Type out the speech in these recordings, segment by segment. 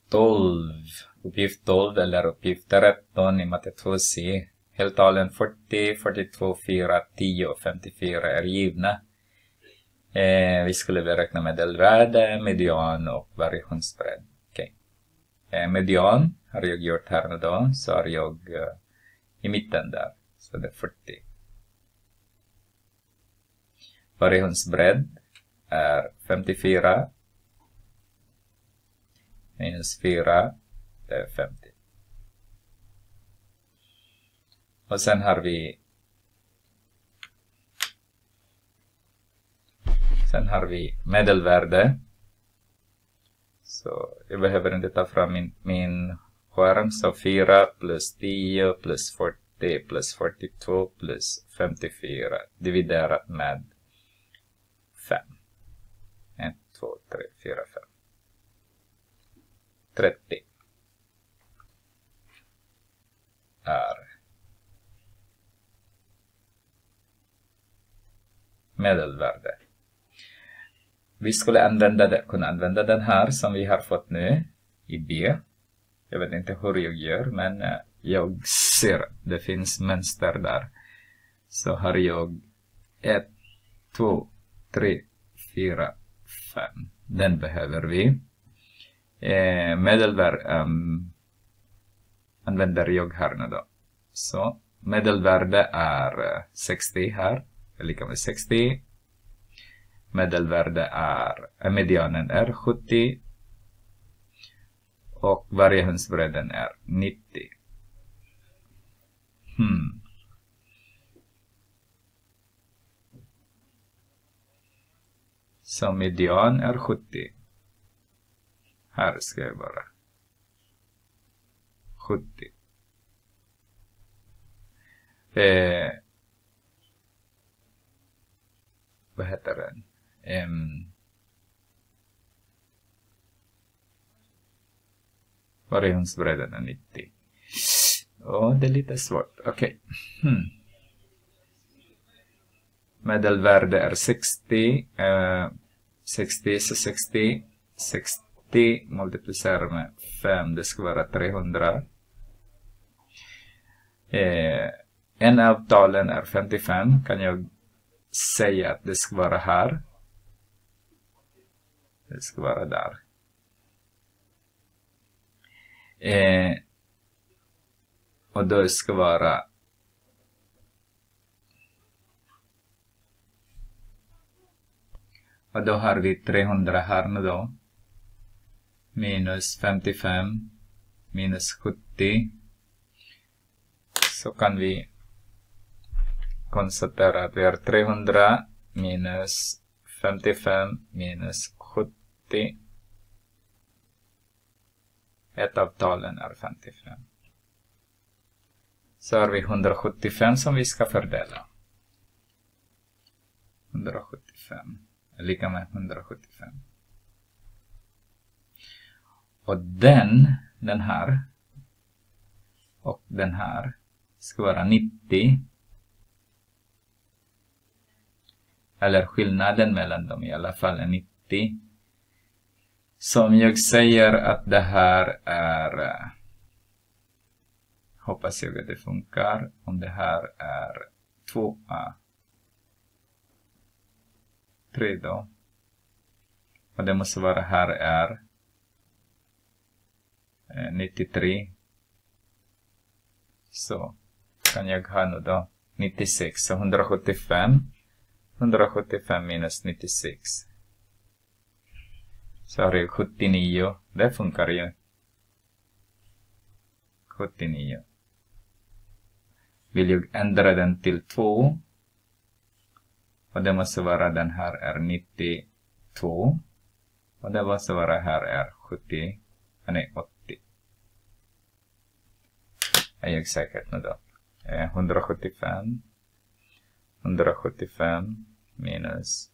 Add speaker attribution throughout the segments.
Speaker 1: 12. Uppgift 12 eller uppgift 13 i matte 2C. Heltalen 40, 42, 4, 10 och 54 är givna. Vi skulle beräkna medelvärde, median och variationsbredd. Okay. Median har jag gjort här nu då, så har jag i mitten där. Så det är 40. Variationsbredd är 54 minus 4, det är 50. Och sen har vi medelvärde. Så jag behöver inte ta fram min skärm. Så 4 plus 10 plus 40 plus 42 plus 54 dividerat med 5. 1, 2, 3, 4, 5. 30 är medelvärde. Vi skulle kunna använda den här som vi har fått nu i B. Jag vet inte hur jag gör, men jag ser det finns mönster där. Så har jag 1, 2, 3, 4, 5. Den behöver vi. Medelvärde använder jag här nu då. Så medelvärde är 60 här. Det är lika med 60. Medelvärde är, medianen är 70. Och variationsbredden är 90. Så median är 70. Här ska jag bara 70. Vad heter den? Variationsbredden är 90. Det är lite svårt. Okej. Medelvärde är 60. 60 så 60. 60 multiplicerar med 5. Det ska vara 300. En av talen är 55. Kan jag säga att det ska vara här. Det ska vara där. Och då ska vara och då har vi 300 här nu då. Minus 55 minus 70. Så kan vi konstatera att vi har 300 minus 55 minus 70. Ett av talen är 55. Så har vi 175 som vi ska fördela. 175 är lika med 175. Och den här och den här ska vara 90. Eller skillnaden mellan dem i alla fall är 90. Så om jag säger att det här är, hoppas jag att det funkar, om det här är 2a, 3 då, och det måste vara här är 93, så kan jag ha nu då 96, så 175 minus 96. Så har jag 79. Det funkar ju. 79. Vill jag ändra den till 2. Och det måste vara den här är 92. Och det måste vara här är 80. Är jag säkert nu då. 175 minus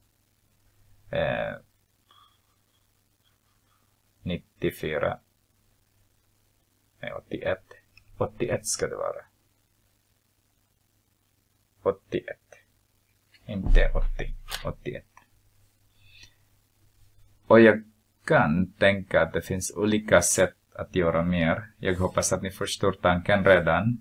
Speaker 1: 94. Nej, 81. 81 ska det vara. 81. Inte 80. 81. Och jag kan tänka att det finns olika sätt att göra mer. Jag hoppas att ni förstår tanken redan.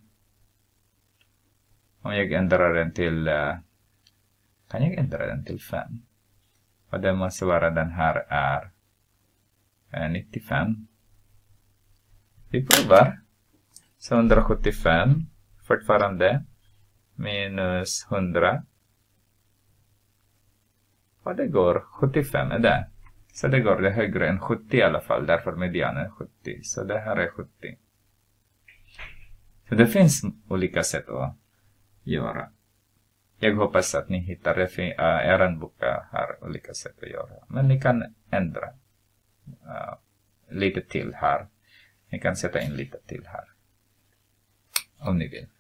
Speaker 1: Om jag ändrar den till... kan jag ändra den till 5? Och det måste vara den här är 95. Vi provar. Så 175. Fortfarande. Minus 100. Och det går 75 är det. Så det går det högre än 70 i alla fall. Därför medianen är 70. Så det här är 70. Så det finns olika sätt att göra. Jag hoppas att ni hittar er bok har olika sätt att göra. Men ni kan ändra lite till här. Ni kan sätta in lite till här. Om ni vill.